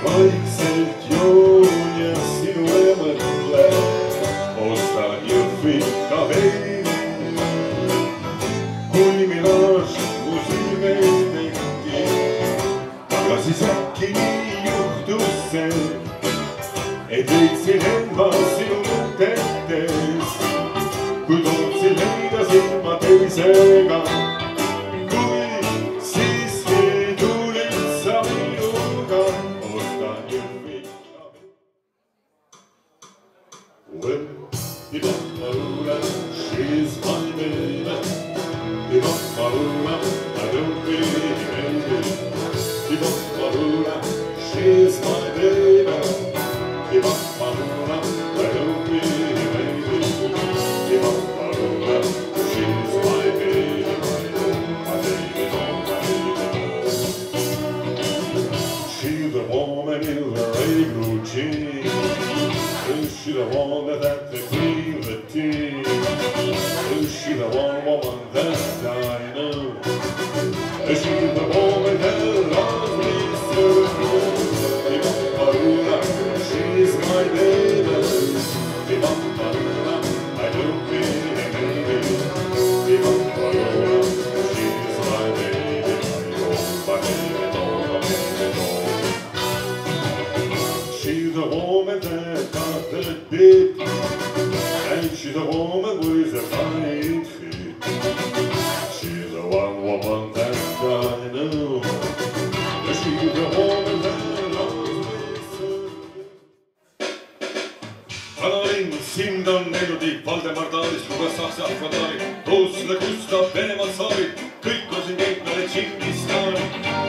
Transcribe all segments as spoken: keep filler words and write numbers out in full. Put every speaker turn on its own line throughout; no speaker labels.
vaikselt joon ja sinu ei mõtle, ostan Jõhvika veini. Kui miraaž mu silmes teki, aga siis äkki nii juhtus see, et leidsin enda sinu mõtetes, kui tootsin leida silma teisega. Well, Ivanka, she's my baby. Ivanka, I don't believe maybe. Ivanka, she's my baby. Ivanka, I don't believe maybe. Ivanka, she's my baby. My baby, my baby. She's the woman in the red blue jeans. Is she the one that they clean the tea? Is she the one woman that I know? Is she the woman that loves me so? Ivanka, she's my baby. Ivanka, I don't mean a baby. Ivanka, she's my baby. My baby, my baby. She's the woman that the bit, and she's a woman with a fine feet. She's the one woman that I know. She's the woman that loves me so. Vanalinn, sind on Neiludi, Valdemar Taalis, luges Saksa Alfadaari, Toosla, Gustav, Venemaal saarid, kõik on siin Keiknale Tšingistani.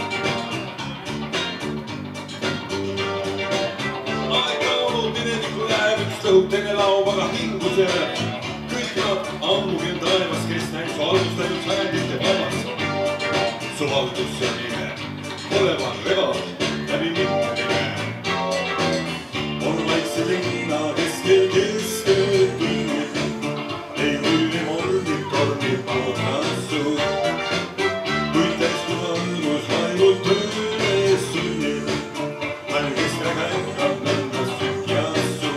Õhutene lauvaga hingusele, kõik nad ammugi on taevas, kes näib su algust ainult sajandite vabas. Su valdus ja nime, oleva reval läbi mitme nime. On vaikse linna keskel keskel tüünid, ei hüüli moldib tormib maadnasu. Kuid täistu valgus ainult tööle sünnib, hän keskel käib nõndas tükk ja suur.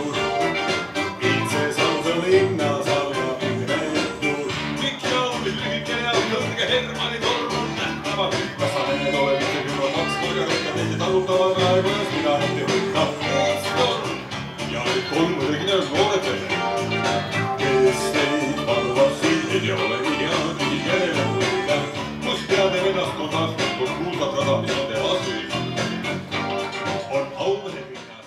Hermani tormun nähtavad hüppasane ole mitte külla kaks korja võtta teise talutavad raegujas mida ette võtta üks torm ja nüüd kolm mõdegi näeb noorepele, kes neid valvab silmid ja ole nii hea tühi järele võtta, kus peade ennast kontaktid, kus kuulsad rada, mis on teha süü. On aumene pinnas.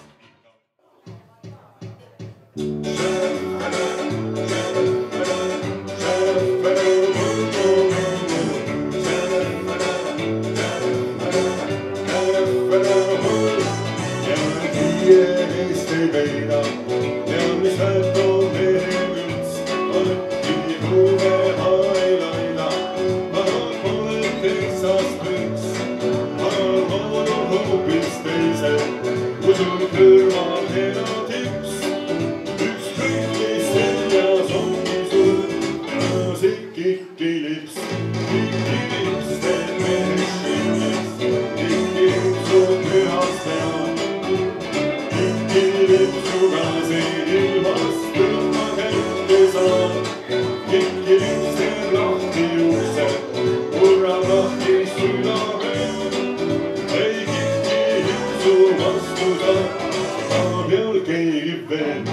Veida, ja mis väärt on meie üldst, on nii kuume hailaina, aga pole teisast võiks, aga on hoopis teised, usul kõrval hea tips, üks kõik, mis seljas ongi sul, ja see kikilips, kikilips teeb mees šinniks, kikilips on pühast hea. Lipsuga siin ilmas kõlma kätte saad, kikilips teeb lahti juukse, murrab lahti südame. Ei kikilipsu vastu saab, saab jõul keegi veel.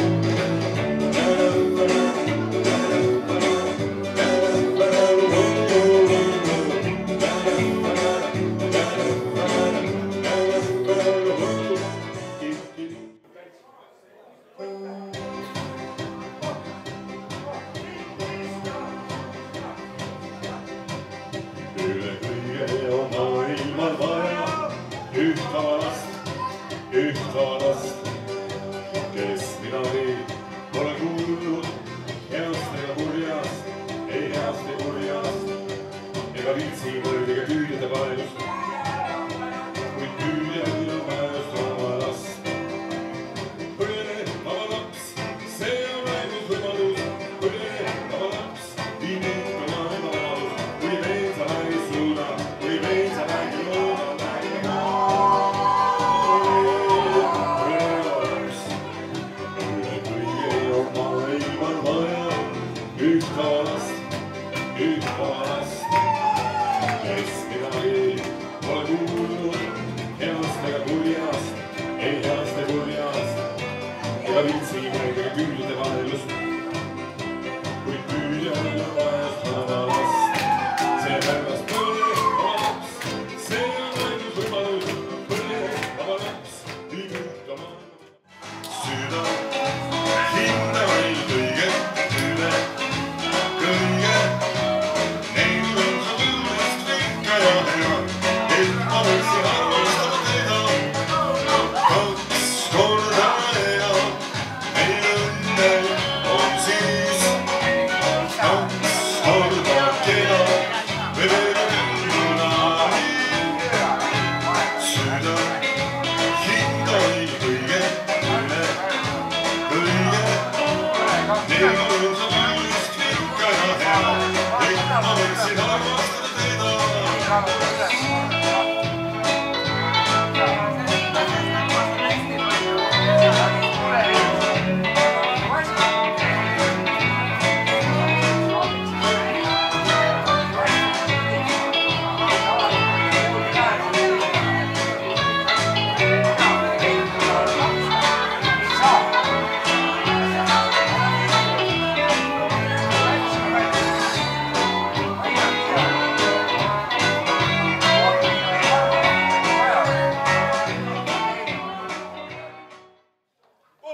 Ühtalast, kes midagi pole kuulnud heast ega kurjast, ei heast ega kurjast, ega viitsi mõõdiga tüüdjate vaelust, kuid tüüdjad on vaelust oma last. Põlene vaba laps, see on ainult võimalus, põlene vaba laps, viib ikka maailma vabadus, kui meil sa vägi suuda, kui meil sa vägi looda, vägi looda.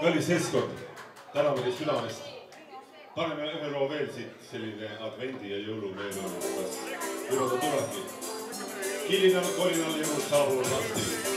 kallis seltskond, täname teid südamest. Paneme ühe loo veel siit, selline advendi ja jõulumeelu, kas juba ta tulebki. Kilinal, kolinal jõulud saabuvad varsti.